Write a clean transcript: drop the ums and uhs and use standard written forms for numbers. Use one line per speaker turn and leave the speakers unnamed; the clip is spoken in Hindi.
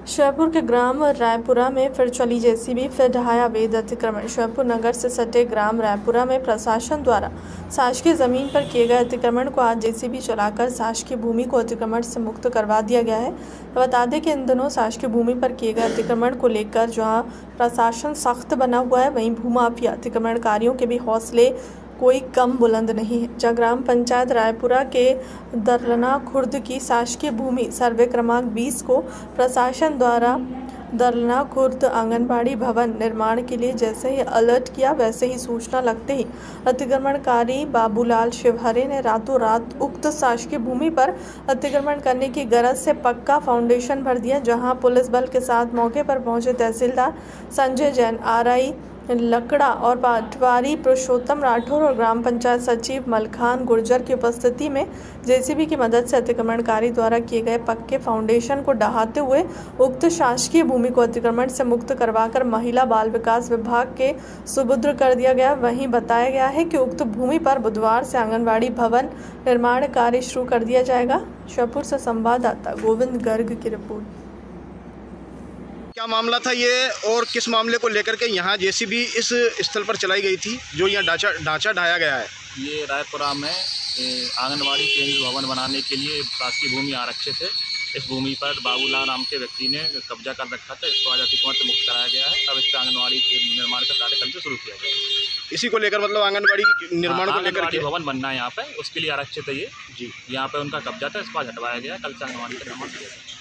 श्योपुर के ग्राम रायपुरा में फिर चली जेसीबी, फिर ढहाया अवैध अतिक्रमण। श्योपुर नगर से सटे ग्राम रायपुरा में प्रशासन द्वारा शासकीय जमीन पर किए गए अतिक्रमण को आज जेसीबी चलाकर शासकीय भूमि को अतिक्रमण से मुक्त करवा दिया गया है। बता दें कि इन दिनों शासकीय भूमि पर किए गए अतिक्रमण को लेकर जहां प्रशासन सख्त बना हुआ है, वहीं भूमाफिया अतिक्रमणकारियों के भी हौसले कोई कम बुलंद नहीं है। जहाँ ग्राम पंचायत रायपुरा के दरलना खुर्द की शासकीय भूमि सर्वे क्रमांक 20 को प्रशासन द्वारा दरलना खुर्द आंगनबाड़ी भवन निर्माण के लिए जैसे ही अलर्ट किया, वैसे ही सूचना लगते ही अतिक्रमणकारी बाबूलाल शिवहरे ने रातों रात उक्त शासकीय भूमि पर अतिक्रमण करने की गरज से पक्का फाउंडेशन भर दिया। जहां पुलिस बल के साथ मौके पर पहुंचे तहसीलदार संजय जैन, आरआई लकड़ा और पटवारी पुरुषोत्तम राठौर और ग्राम पंचायत सचिव मलखान गुर्जर की उपस्थिति में जेसीबी की मदद से अतिक्रमणकारी द्वारा किए गए पक्के फाउंडेशन को ढहाते हुए उक्त शासकीय भूमि को अतिक्रमण से मुक्त करवाकर महिला बाल विकास विभाग के सुपुर्द कर दिया गया। वहीं बताया गया है कि उक्त भूमि पर बुधवार से आंगनबाड़ी भवन निर्माण कार्य शुरू कर दिया जाएगा। श्योपुर से संवाददाता गोविंद गर्ग की रिपोर्ट।
क्या मामला था ये और किस मामले को लेकर के यहाँ जेसीबी इस स्थल पर चलाई गई थी जो यहाँ ढांचा ढाया गया है?
ये रायपुरा में आंगनबाड़ी केंद्र भवन बनाने के लिए शासकीय भूमि आरक्षित है। इस भूमि पर बाबूलाल नाम के व्यक्ति ने कब्जा कर रखा था। इसको आज अतिक्रमण से मुक्त कराया गया है। अब इस पर आंगनबाड़ी के निर्माण का कार्य कल से शुरू किया जाएगा।
इसी को लेकर मतलब आंगनबाड़ी निर्माण को लेकर के
भवन बनना है यहाँ पे, उसके लिए आरक्षित है ये।
जी,
यहाँ पे उनका कब्जा था, इसको आज हटवाया गया। कल से आंगनबाड़ी का निर्माण किया जाएगा।